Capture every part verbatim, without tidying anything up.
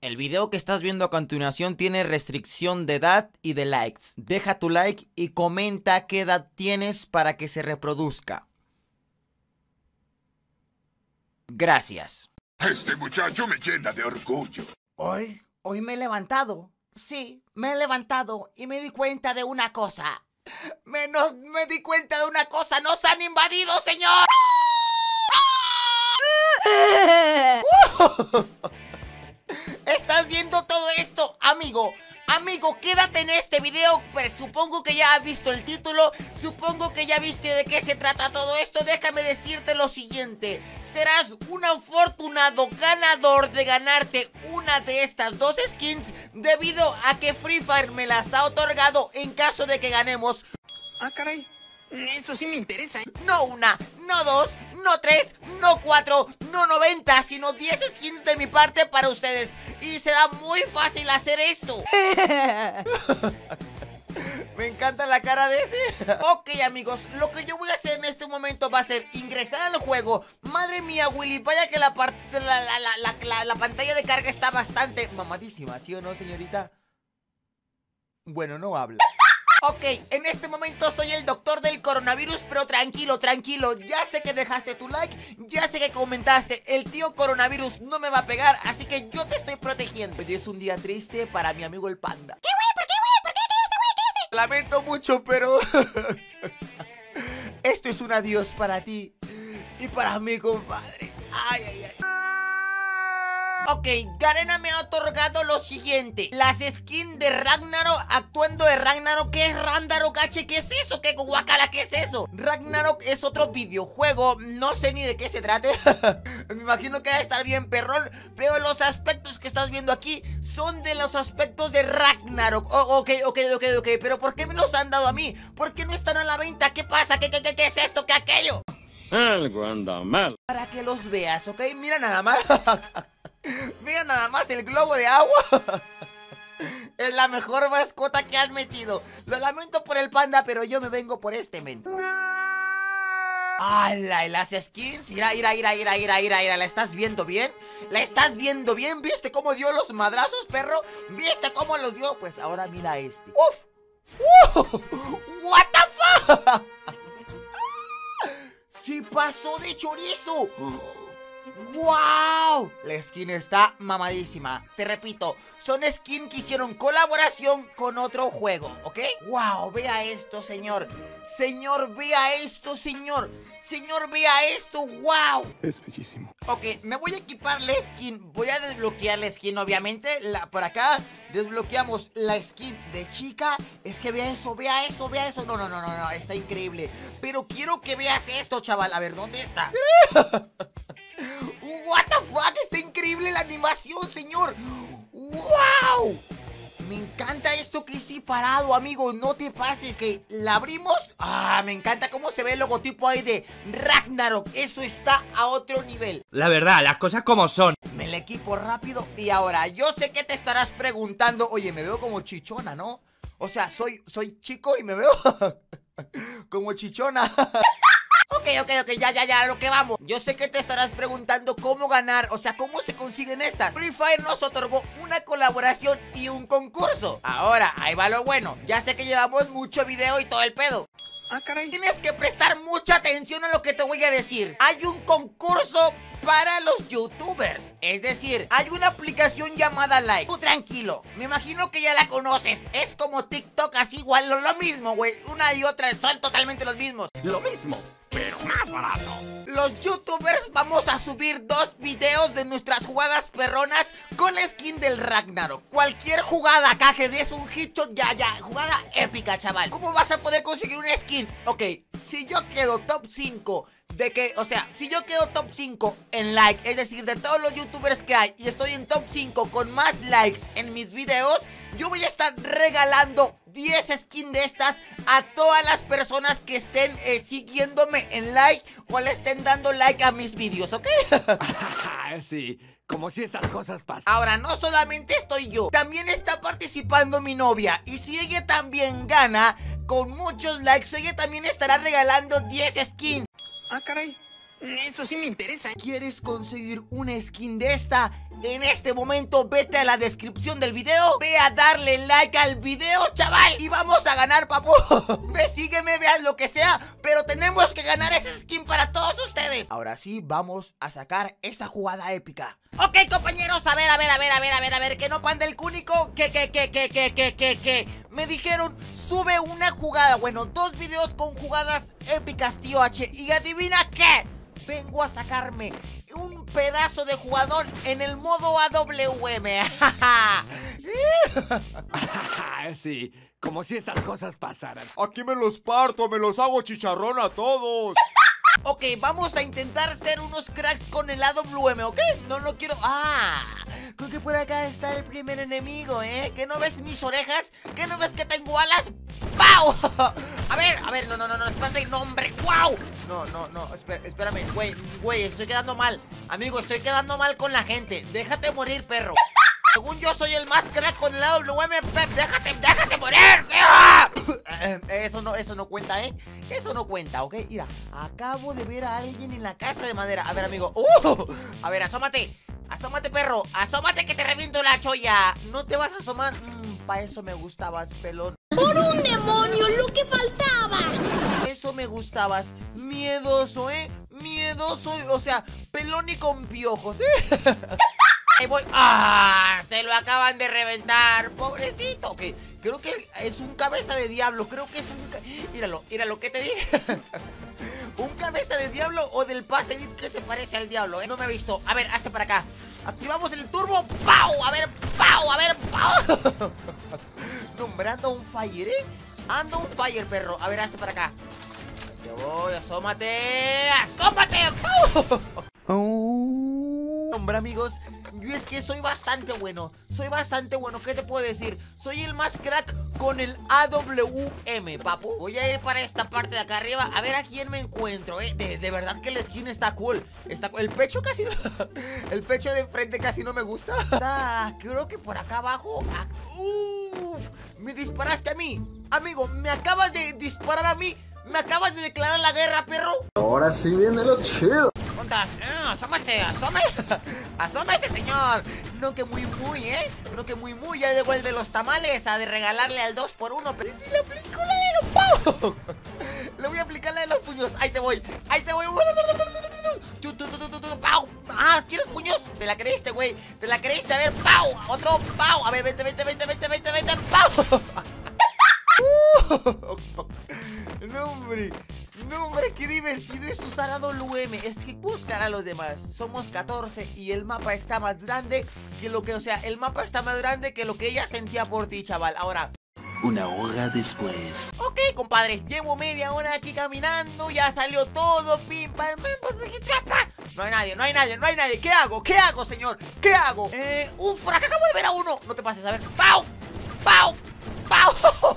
El video que estás viendo a continuación tiene restricción de edad y de likes. Deja tu like y comenta qué edad tienes para que se reproduzca. Gracias. Este muchacho me llena de orgullo. Hoy, hoy me he levantado. Sí, me he levantado y me di cuenta de una cosa. Me, no, me di cuenta de una cosa. ¡Nos han invadido, señor! ¿Estás viendo todo esto, amigo? Amigo, quédate en este video. Pues supongo que ya has visto el título. Supongo que ya viste de qué se trata todo esto. Déjame decirte lo siguiente. Serás un afortunado ganador de ganarte una de estas dos skins, debido a que Free Fire me las ha otorgado en caso de que ganemos. Ah, caray. Eso sí me interesa, ¿eh? No una, no dos, no tres, no cuatro, no noventa, sino diez skins de mi parte para ustedes. Y será muy fácil hacer esto. Me encanta la cara de ese. Ok, amigos, lo que yo voy a hacer en este momento va a ser ingresar al juego. Madre mía, Willy, vaya que la, part la, la, la, la, la, la pantalla de carga está bastante mamadísima, ¿sí o no, señorita? Bueno, no habla. Ok, en este momento soy el doctor del coronavirus, pero tranquilo, tranquilo. Ya sé que dejaste tu like, ya sé que comentaste. El tío coronavirus no me va a pegar, así que yo te estoy protegiendo. Hoy es un día triste para mi amigo el panda. ¿Qué güey? ¿Por qué güey? ¿Por qué? ¿Qué dice güey? ¿Qué dice? Lamento mucho, pero esto es un adiós para ti y para mi compadre. Ay, ay, ay. Ok, Garena me ha otorgado lo siguiente: las skins de Ragnarok, actuando de Ragnarok. ¿Qué es Ragnarok, H? ¿Qué es eso? ¿Qué guacala? ¿Qué es eso? Ragnarok es otro videojuego, no sé ni de qué se trate. Me imagino que va a estar bien perrón, pero los aspectos que estás viendo aquí son de los aspectos de Ragnarok. Oh, ok, ok, ok, ok, pero ¿por qué me los han dado a mí? ¿Por qué no están a la venta? ¿Qué pasa? ¿Qué, qué, qué, qué es esto? ¿Qué aquello? Algo anda mal. Para que los veas, ¿ok? Mira nada más. Mira nada más el globo de agua. Es la mejor mascota que han metido. Lo lamento por el panda, pero yo me vengo por este, men. ¡Hala! ¿Y las skins? Ira, ira, ira, ira, ira, ira, ira. ¿La estás viendo bien? ¿La estás viendo bien? ¿Viste cómo dio los madrazos, perro? ¿Viste cómo los dio? Pues ahora mira este. ¡Uf! ¡Uh! ¡What the fuck! ¡Sí pasó de chorizo! ¡Wow! La skin está mamadísima. Te repito, son skins que hicieron colaboración con otro juego, ¿ok? ¡Wow! Vea esto, señor. Señor, vea esto, señor. Señor, vea esto. ¡Wow! Es bellísimo. Ok, me voy a equipar la skin. Voy a desbloquear la skin, obviamente. la, Por acá desbloqueamos la skin de chica. Es que vea eso, vea eso, vea eso. No, no, no, no, no, está increíble. Pero quiero que veas esto, chaval. A ver, ¿dónde está? What the fuck, está increíble la animación, señor. Wow. Me encanta esto que hice parado, amigo. No te pases, que la abrimos. Ah, me encanta cómo se ve el logotipo ahí de Ragnarok. Eso está a otro nivel. La verdad, las cosas como son. Me la equipo rápido. Y ahora, yo sé que te estarás preguntando: oye, me veo como chichona, ¿no? O sea, soy, soy chico y me veo como chichona. Ok, ok, ok, ya, ya, ya, a lo que vamos. Yo sé que te estarás preguntando cómo ganar, o sea, cómo se consiguen estas. Free Fire nos otorgó una colaboración y un concurso. Ahora, ahí va lo bueno. Ya sé que llevamos mucho video y todo el pedo. Ah, caray. Tienes que prestar mucha atención a lo que te voy a decir. Hay un concurso para los youtubers. Es decir, hay una aplicación llamada Like. Tú tranquilo, me imagino que ya la conoces. Es como TikTok, así igual, lo, lo mismo, güey. Una y otra son totalmente los mismos. Lo mismo, pero más barato. Los youtubers vamos a subir dos videos de nuestras jugadas perronas con la skin del Ragnarok. Cualquier jugada que es un hit shot, ya, ya, jugada épica, chaval. ¿Cómo vas a poder conseguir una skin? Ok, si yo quedo top cinco de que, o sea, si yo quedo top cinco en like, es decir, de todos los youtubers que hay, y estoy en top cinco con más likes en mis videos, yo voy a estar regalando diez skins de estas a todas las personas que estén eh, siguiéndome en like o le estén dando like a mis vídeos, ¿ok? Sí, como si estas cosas pasan. Ahora, no solamente estoy yo, también está participando mi novia. Y si ella también gana con muchos likes, ella también estará regalando diez skins. Ah, caray. Eso sí me interesa, ¿eh? ¿Quieres conseguir una skin de esta? En este momento vete a la descripción del video, ve a darle like al video, chaval, y vamos a ganar, papu. Ve, sígueme, veas lo que sea, pero tenemos que ganar esa skin para todos ustedes. Ahora sí, vamos a sacar esa jugada épica. Ok, compañeros, a ver, a ver, a ver, a ver, a ver, a ver, que no panda el cúnico, que, que, que, que, que, que, que, que me dijeron, sube una jugada, bueno, dos videos con jugadas épicas, tío H, y adivina qué, vengo a sacarme un pedazo de jugador en el modo A W M. Sí, como si estas cosas pasaran. Aquí me los parto, me los hago chicharrón a todos. Ok, vamos a intentar ser unos cracks con el A W M, ¿ok? No, no quiero... ¡Ah! Creo que por acá está el primer enemigo, ¿eh? ¿Que no ves mis orejas? ¿Que no ves que tengo alas? ¡Pau! A ver, a ver, no, no, no, no, espérate, no, hombre, ¡wow! No, no, no, espera, espérame, güey, güey, estoy quedando mal. Amigo, estoy quedando mal con la gente. Déjate morir, perro. Según yo soy el más crack con el A W M, déjate, déjate morir. Eso no, eso no cuenta, ¿eh? Eso no cuenta, ¿ok? Mira, acabo de ver a alguien en la casa de madera. A ver, amigo, uh, a ver, asómate. Asómate, perro, asómate que te reviento la cholla. ¿No te vas a asomar? Mm, pa' eso me gustabas, pelón. ¡Por un demonio, lo que faltaba! Eso me gustabas. Miedoso, ¿eh? Miedoso, o sea, pelón y con piojos, ¿eh? Ahí voy. ¡Ah! Se lo acaban de reventar, pobrecito. Ok, creo que es un cabeza de diablo. Creo que es un... Ca... Míralo, míralo, ¿qué te dije? ¿Un cabeza de diablo o del pase elite que se parece al diablo? ¿eh? No me he visto. A ver, hazte para acá. Activamos el turbo. ¡Pau! A ver, ¡pau! A ver, ¡pau! No, hombre, anda un fire, ¿eh? Anda un fire, perro. A ver, hazte para acá. Ahí te voy, asómate. ¡Asómate! ¡Pau! Hombre, amigos, yo es que soy bastante bueno. Soy bastante bueno, ¿qué te puedo decir? Soy el más crack con el A W M, papu. Voy a ir para esta parte de acá arriba, a ver a quién me encuentro, eh De, de verdad que la skin está cool. Está, el pecho casi no... El pecho de enfrente casi no me gusta. Ah, creo que por acá abajo... Ah, ¡uf! Me disparaste a mí. Amigo, me acabas de disparar a mí. Me acabas de declarar la guerra, perro. Ahora sí viene lo chido. ¿Cuántas? Ah, asómase, asómese. Asómese, señor. No que muy muy, ¿eh? No que muy muy. Ya llegó el de los tamales a de regalarle al dos por uno. Pero si le aplico la de los pavos. Le voy a aplicar la de los puños. Ahí te voy, ahí te voy. ¡Pau! Ah, ¿quieres puños? Te la creíste, güey. Te la creíste, a ver, ¡pau! Otro, ¡pau! A ver, vente, vente, vente, vente, vente, vente, ¡pau! No, hombre, no, hombre, qué divertido es usar A W M. Es que buscar a los demás. Somos catorce y el mapa está más grande que lo que, o sea, el mapa está más grande que lo que ella sentía por ti, chaval. Ahora, una hora después. ok, compadres, llevo media hora aquí caminando. Ya salió todo, pim, pam, pam. No hay nadie, no hay nadie, no hay nadie. ¿Qué hago? ¿Qué hago, señor? ¿Qué hago? Eh, uf, por acá acabo de ver a uno. No te pases, a ver. ¡Pau! ¡Pau! ¡Pau!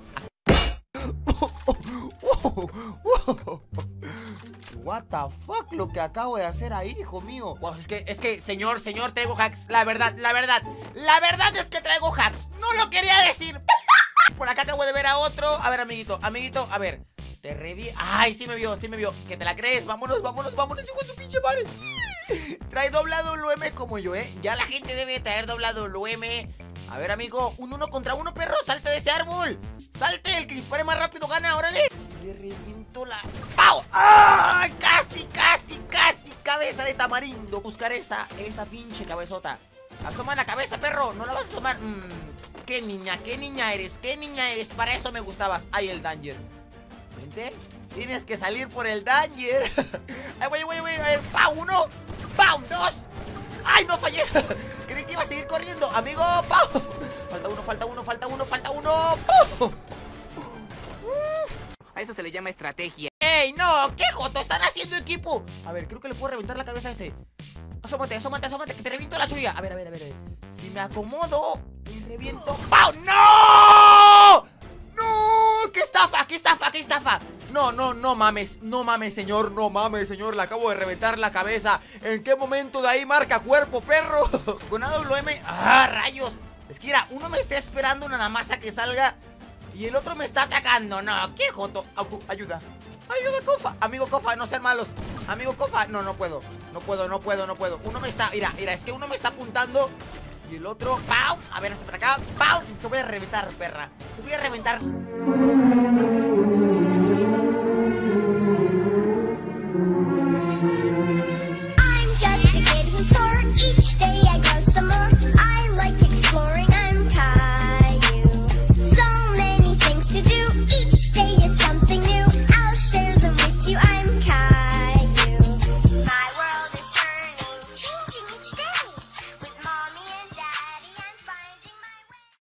What the fuck lo que acabo de hacer ahí, hijo mío. Wow, es que, es que, señor, señor, traigo hacks. La verdad, la verdad, la verdad es que traigo hacks. No lo quería decir. Por acá acabo de ver a otro. A ver, amiguito, amiguito, a ver. Te reví. Ay, sí me vio, sí me vio. Que te la crees, vámonos, vámonos, vámonos, hijo de su pinche madre. Trae doble A W M como yo, ¿eh? Ya la gente debe traer doble A W M. A ver, amigo, un uno contra uno, perro. Salte de ese árbol. Salte, el que dispare más rápido gana, órale. Le reviento la... ¡Pau! ¡Ah! Casi, casi, casi. Cabeza de tamarindo. Buscar esa, esa pinche cabezota. Asoma la cabeza, perro. No la vas a asomar. Mm, qué niña, qué niña eres. Qué niña eres. Para eso me gustabas. Ahí el danger. Vente. Tienes que salir por el danger. Ahí voy, voy, voy. A ver, ¡pau! Uno. ¡Pau! Dos. ¡Ay, no fallé! Creí que iba a seguir corriendo. Amigo, ¡pau! Falta uno, falta uno, falta uno, falta uno. ¡Pau! A eso se le llama estrategia. ¡Ey, no! ¿Qué joto? Están haciendo equipo. A ver, creo que le puedo reventar la cabeza a ese. Asómate, asómate, asómate, que te reviento la chulla. A ver, a ver, a ver, a ver. Si me acomodo, me reviento. ¡Pau! ¡No! ¡No! ¡Qué estafa! ¡Qué estafa! ¡Qué estafa! No, no, no mames, no mames, señor, no mames, señor. Le acabo de reventar la cabeza. ¿En qué momento de ahí marca cuerpo, perro? Con A W M. ¡Ah, rayos! Es que mira, uno me está esperando nada más a que salga y el otro me está atacando. No, qué joto. Ayuda, Ayuda, Kofa. Amigo Kofa, no sean malos. Amigo Kofa, no, no puedo. No puedo, no puedo, no puedo. Uno me está, mira, mira, es que uno me está apuntando y el otro, ¡pau! A ver, hasta para acá, ¡pau! Te voy a reventar, perra. Te voy a reventar.